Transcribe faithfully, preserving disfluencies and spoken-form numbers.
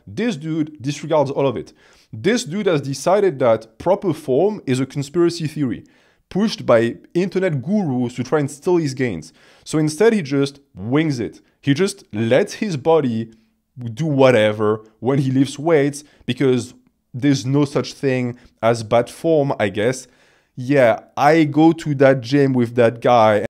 This dude disregards all of it. This dude has decided that proper form is a conspiracy theory pushed by internet gurus to try and steal his gains. So instead, he just wings it. He just lets his body do whatever when he lifts weights because there's no such thing as bad form, I guess. Yeah, I go to that gym with that guy